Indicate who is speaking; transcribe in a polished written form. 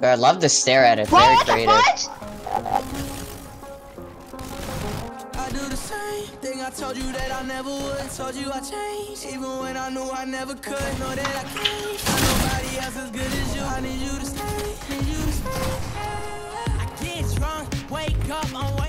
Speaker 1: I'd love to stare at it.
Speaker 2: Bro,
Speaker 1: Very
Speaker 2: what the
Speaker 1: creative.
Speaker 2: fudge?
Speaker 3: I do the same thing. I told you that I never would. Told you I changed, even when I knew I never could. Know that I can't find nobody else as good as you. I need you to stay. Need you to stay. I get drunk, wake up, I'm